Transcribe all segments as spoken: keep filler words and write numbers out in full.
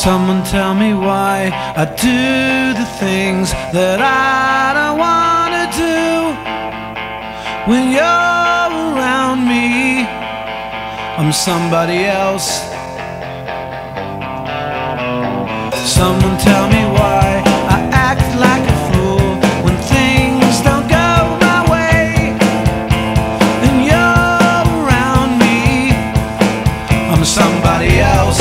Someone tell me why I do the things that I don't wanna do. When you're around me, I'm somebody else. Someone tell me why I act like a fool when things don't go my way. When you're around me, I'm somebody else.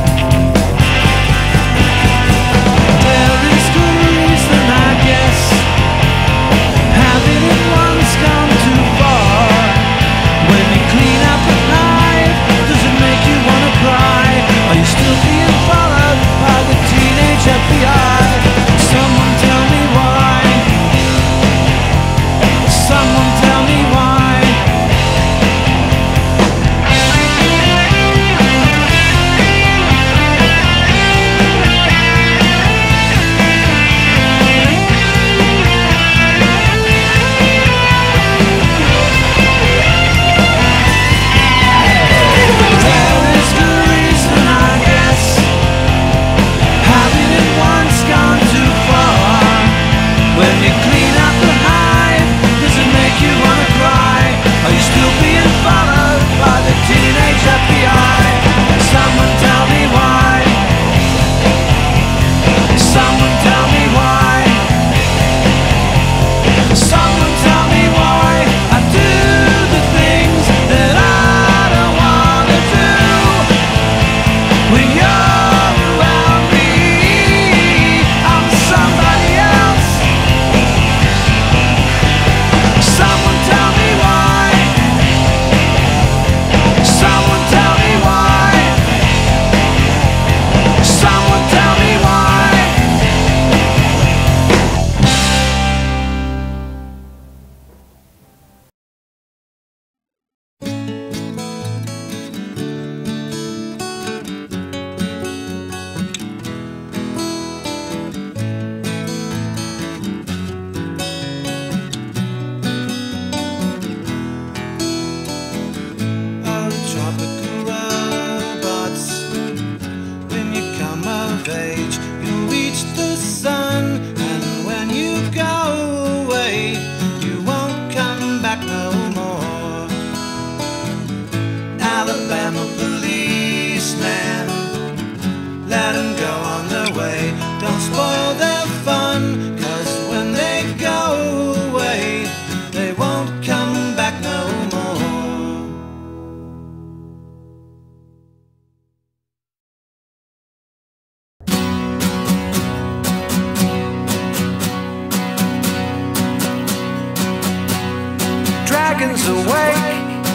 Dragons awake,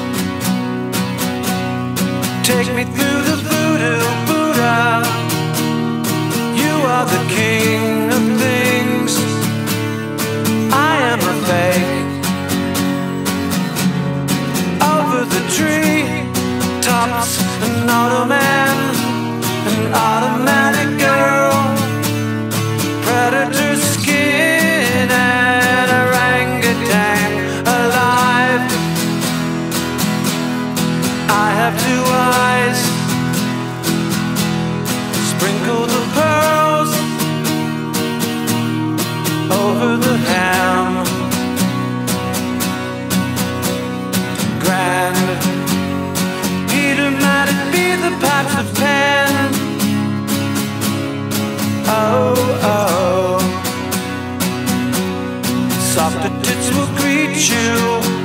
take me through the voodoo Buddha. You are the king of things, I am a fake. Over the tree tops, an automan, an automatic girl, predator skin and orangutan alive. I have two eyes, sprinkle the pearls over the ham. Grand Peter, might it be the pots of Pan? Oh, oh, softer tits will greet you.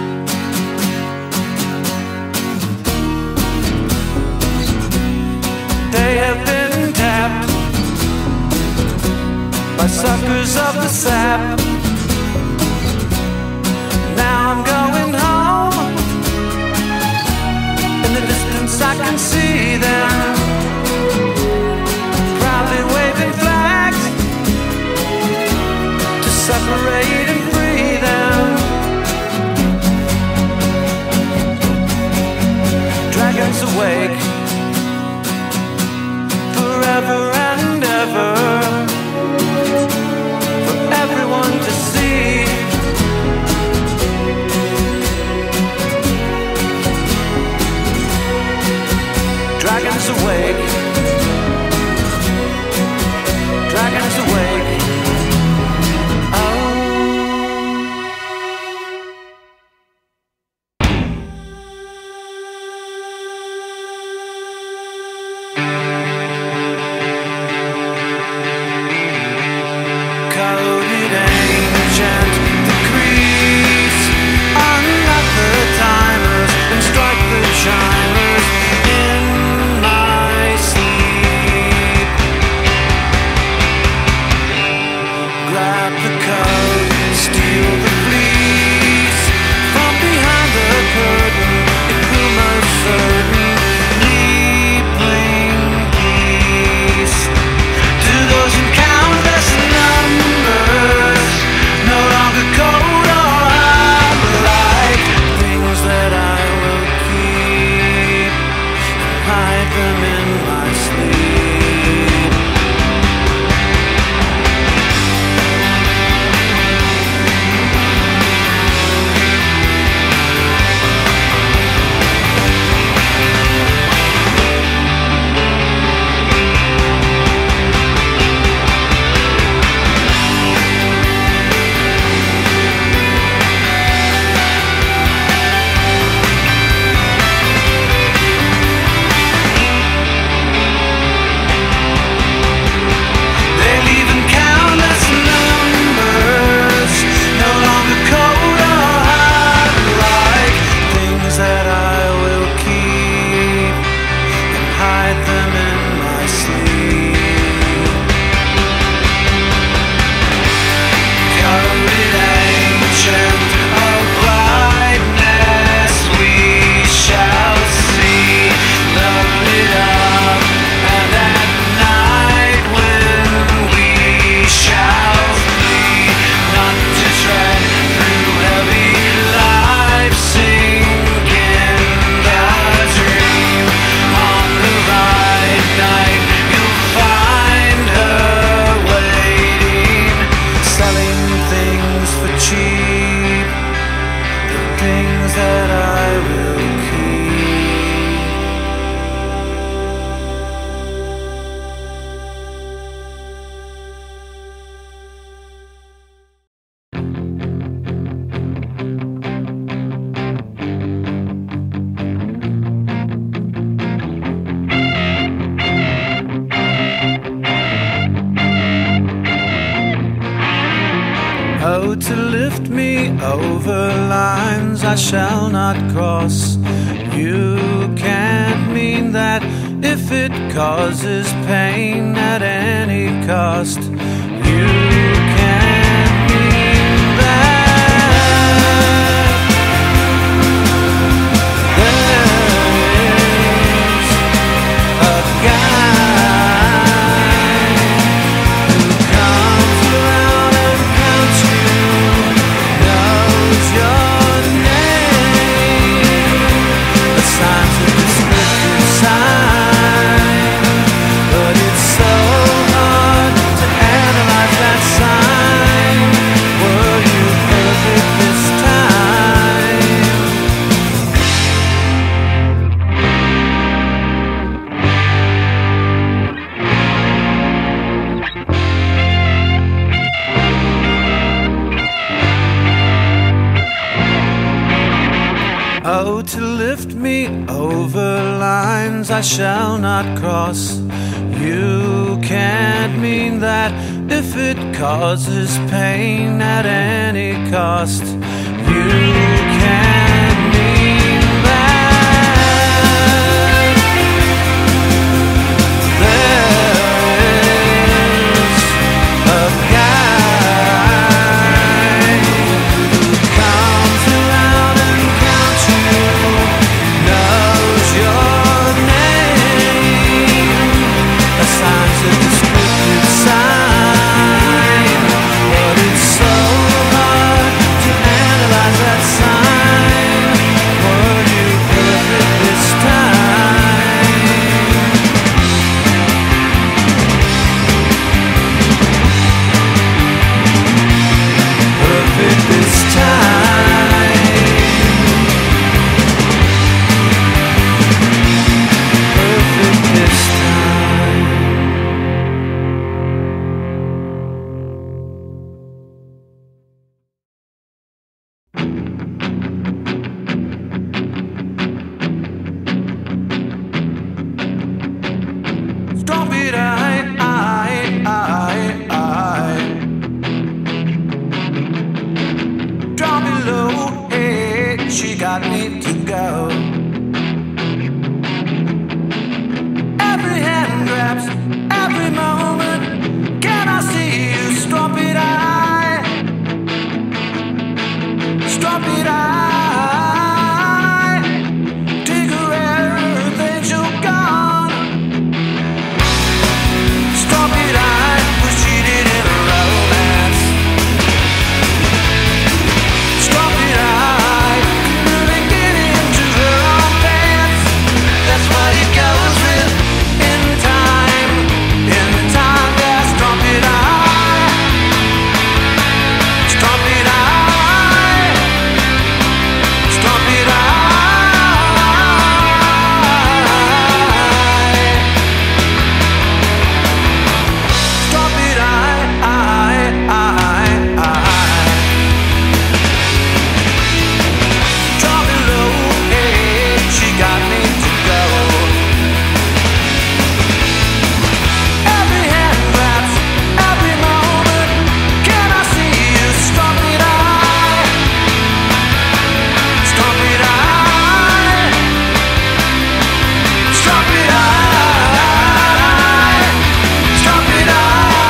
They have been tapped by suckers of the sap. Now I'm going home. In the distance I can see them, proudly waving flags to separate and free them. Dragons awake, forever and ever, for everyone to see. Dragons awake, Oh, to lift me over lines I shall not cross. You can't mean that if it causes pain at any cost. You can't mean that. There is a guy who comes around and counts you, knows your name, assigns a descriptive sign, but it's so hard to analyze that sign. Were you perfect this time? Oh, to lift me over lines I shall not cross. You can't mean that if it causes pain at any cost. You can't mean that. There is a guy who comes around and counts you, knows your name, assigns a descriptive sign, but it's so hard to analyze that sign. Were you perfect this time? Perfect this time. Perfect this time. Stop it, I, I, I, I. Drop it low, hey, she got me to go. Every hand grabs, every moment. Can I see you? Stop it, I. Stop it, I. Take her everything you're gone. Stop it, I was cheated in a romance. Stop it, I couldn't really get into her own pants. That's what it goes with in time, in time. Yeah, stop it, I. Stop it, I. Stop it, I. Stop it, I, I, I, I. Drop it low, hey, she got me to go. Every hand grabs, every moment. Can I see you? Stop it, I. Stop it, I. Stop it, I. Stop it, I.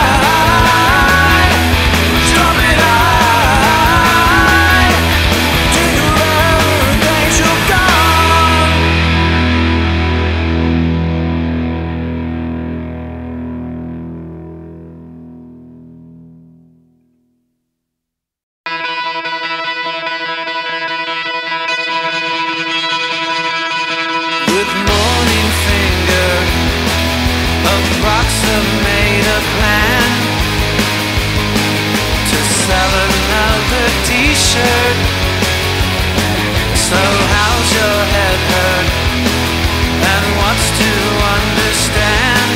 Stop it, I. Take her everything you've gone. With morning finger, approximate a plan to sell another t-shirt. So how's your head hurt? And what's to understand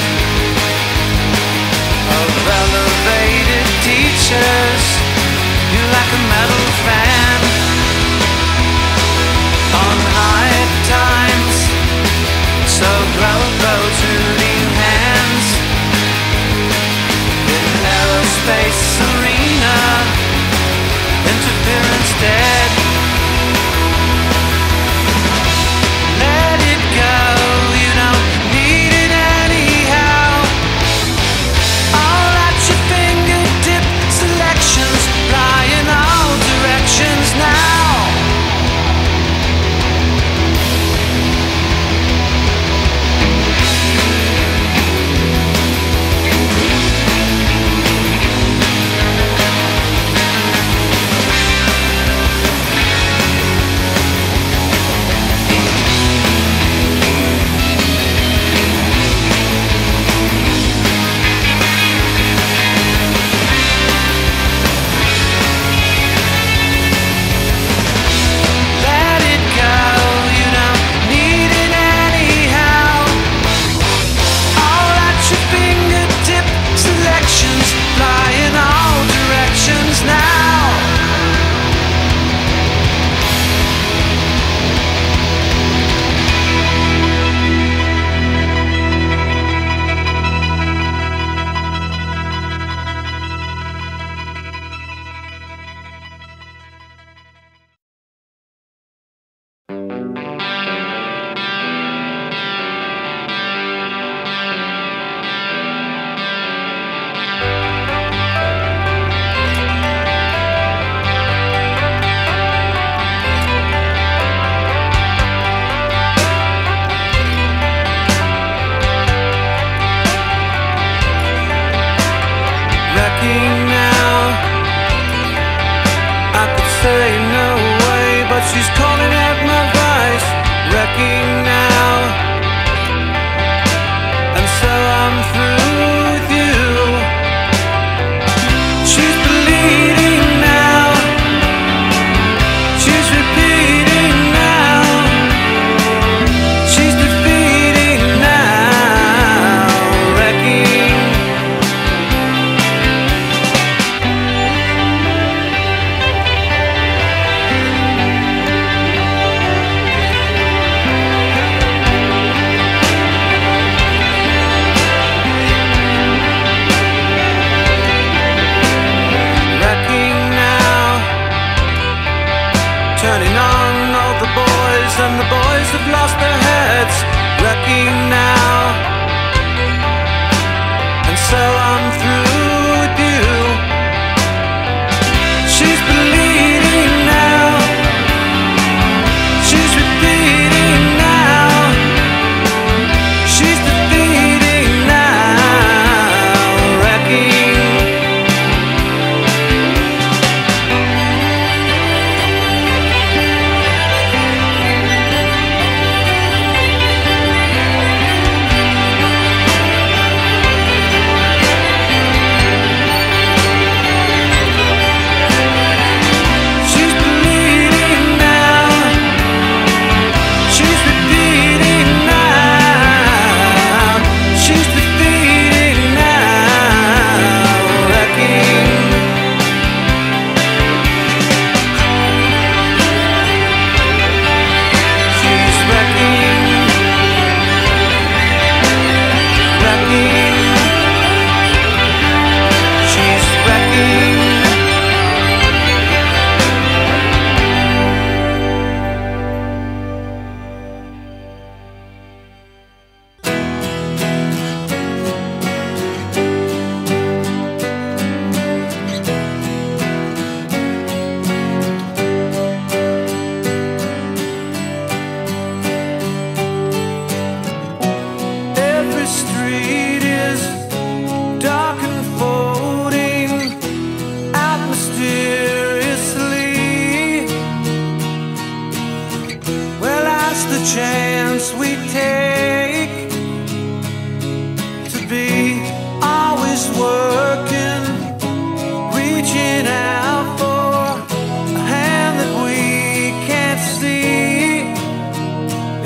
of elevated teachers? You like a metal fan on high times. So grow those rooting hands in aerospace arena.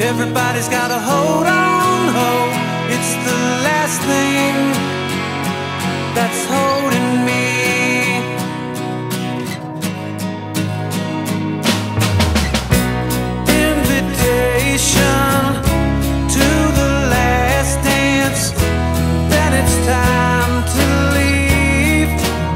Everybody's got a hold on hope. It's the last thing that's holding me. Invitation to the last dance, then it's time to leave.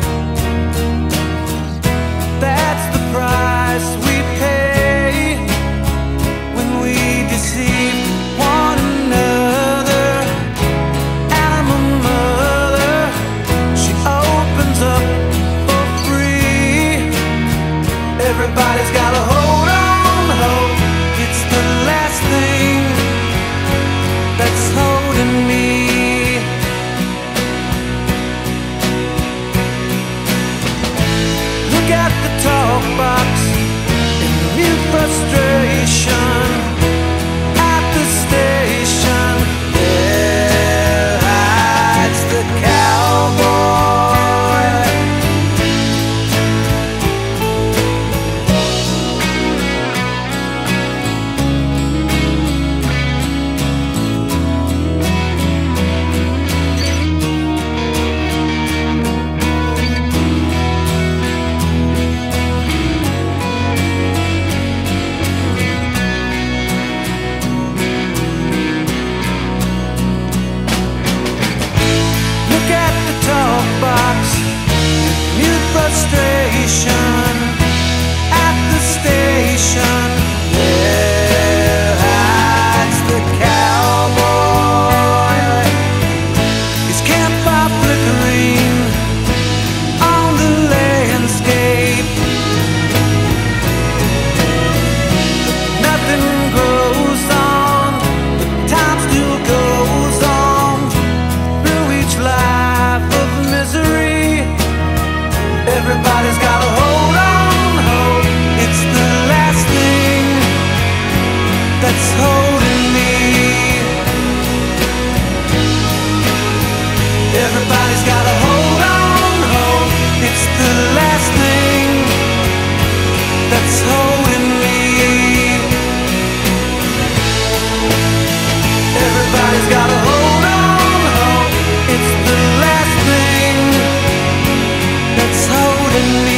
That's the price we pay when we deceive one another. I'm a mother, she opens up for free. Everybody's got a hold on hope. It's the last thing that's holding me. Look at the talk box in mute frustration. At the station, there hides the cowboy. Look at the talk box, mute frustration. At the station, there hides the cowboy. His campfire flickering on the landscape. Nothing grows on, but time still goes on through each life of misery. Everybody's got a hold on hope. It's the last thing that's holding me. Everybody's got a hold on hope. It's the last thing that's holding me. Everybody's got a hold on hope. It's the last thing that's holding me.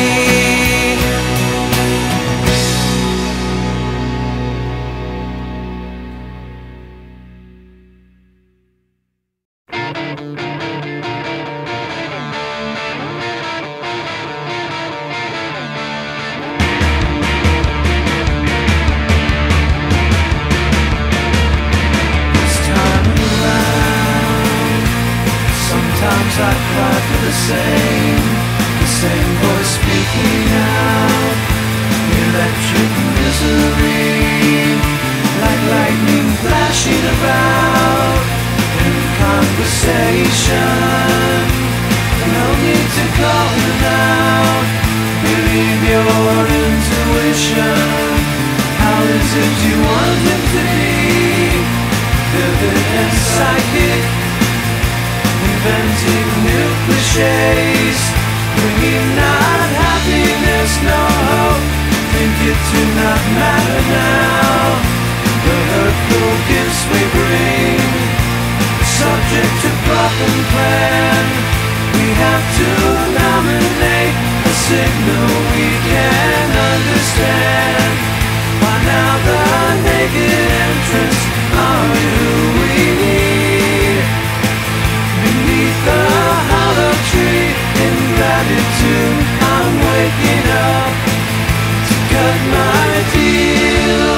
This time around, sometimes I cry for the same, the same voice speaking out, electric misery, like lightning flashing about in conversation. No need to call it out, believe your intuition. How is it you want him to be? Vivid and psychic, inventing new cliches, bringing not happiness, no hope. Think it do not matter now. The hurtful gifts we bring, subject to plot and plan. We have to nominate a signal we can understand. Why now the naked entrance? Are we who we need? Beneath the hollow tree, in gratitude, I'm waking up to cut my deal.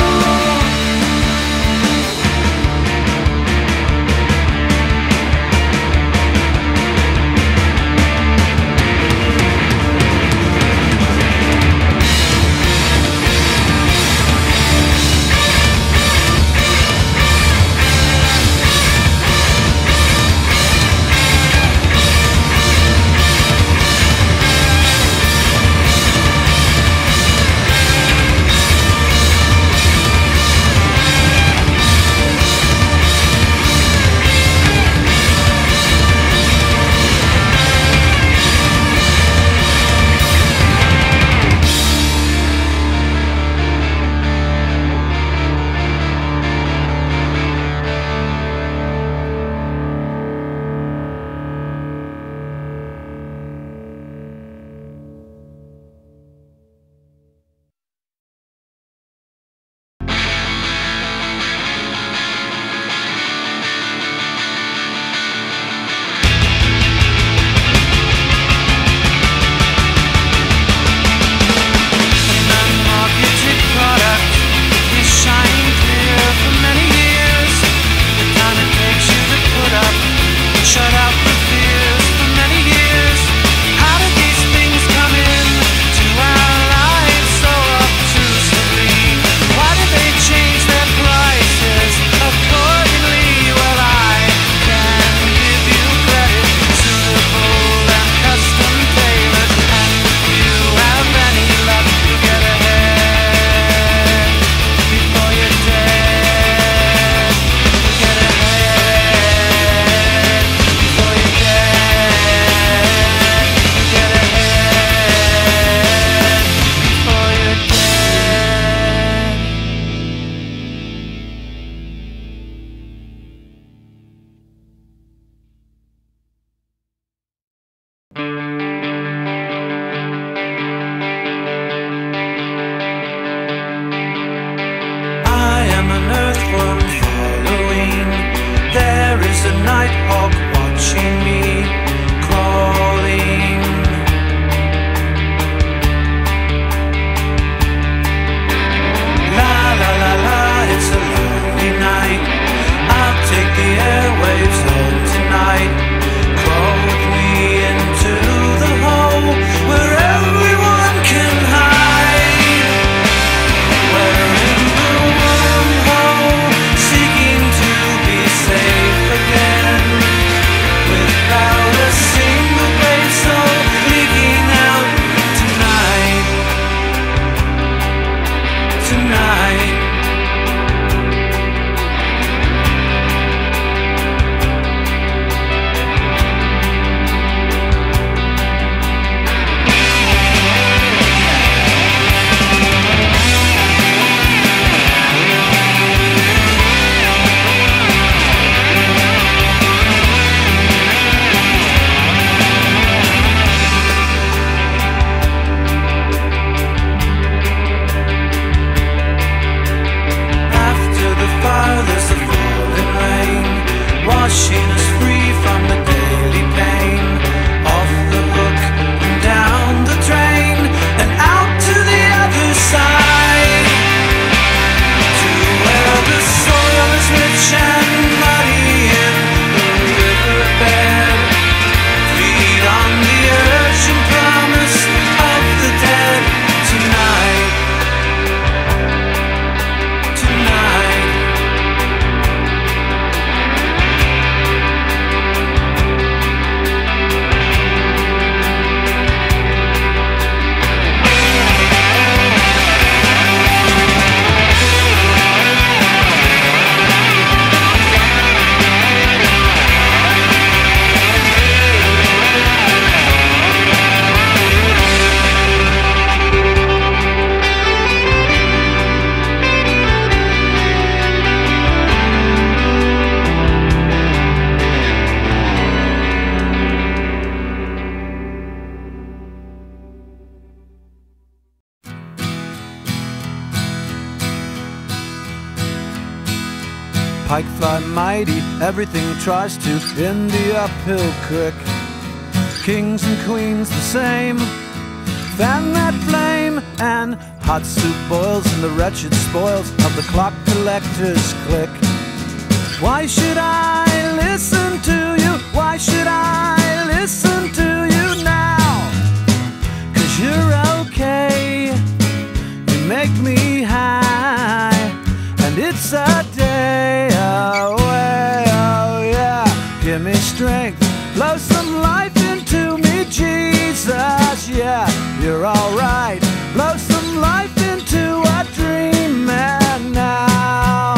Pike fly mighty, everything tries to in the uphill creek. Kings and queens the same, fan that flame, and hot soup boils in the wretched spoils of the clock collector's clique. Why should I listen to you? Why should I listen to you now? 'Cause you're okay, you make me high, and it's a day away, oh yeah. Give me strength, blow some life into me, Jesus, yeah. You're alright, blow some life into a dream, and now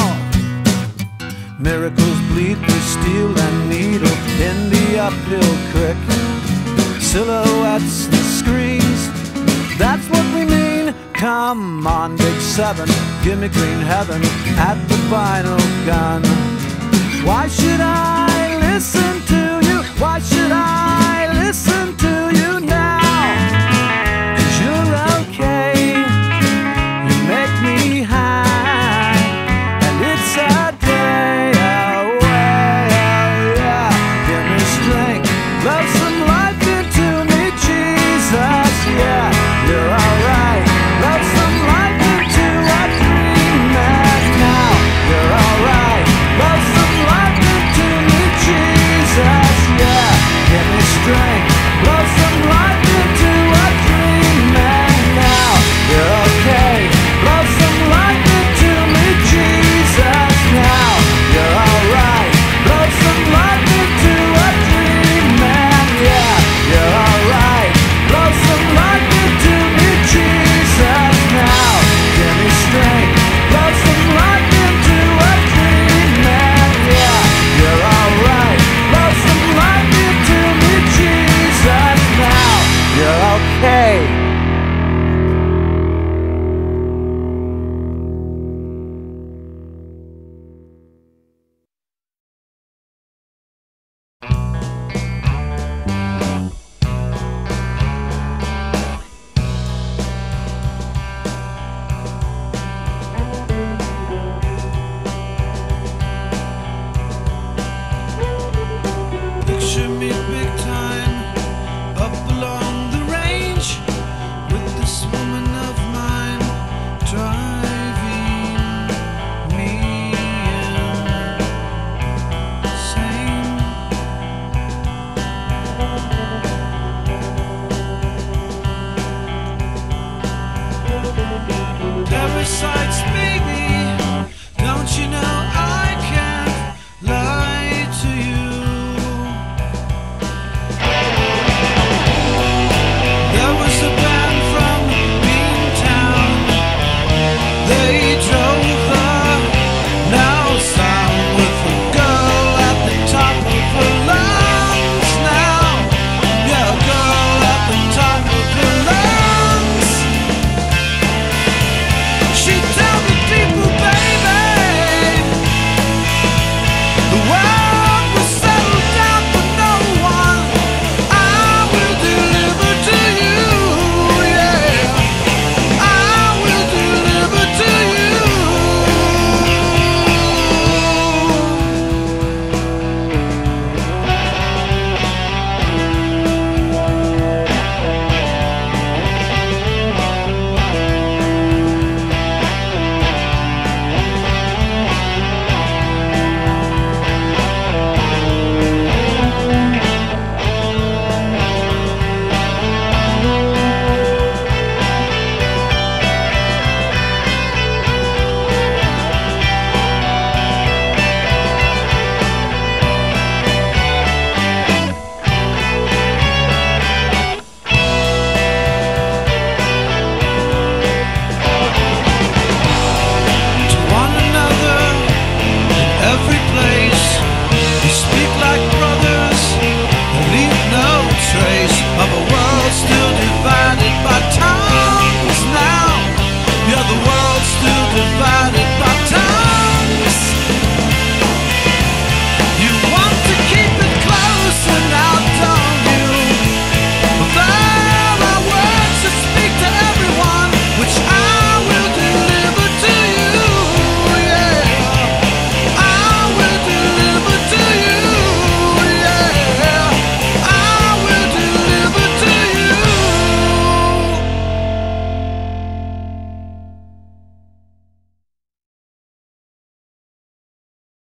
miracles bleed through steel and needle in the uphill creek. Silhouettes and screens, that's what we mean. Come on, Big Seven, give me green heaven at the final gun. Why should I listen to you? Why should I listen to you now? 'Cause you're okay, you make me high, and it's a day away, oh yeah. Give me strength, blow some life into me, Jesus, yeah. You're alright, blow some life into a dream, and now you're alright, blow some life into me, Jesus, yeah. Give me strength, blow some life into a dream, and now you're okay, blow some life into me, Jesus, now you're alright, blow some life into a dream, and yeah, you're alright, blow some life into me, Jesus, now give me strength, blow some life into a dream, and yeah, you're alright, blow some life into me, Jesus, now you're okay. Picture me big time, up along the range, with this woman of mine, driving me insane. Parasites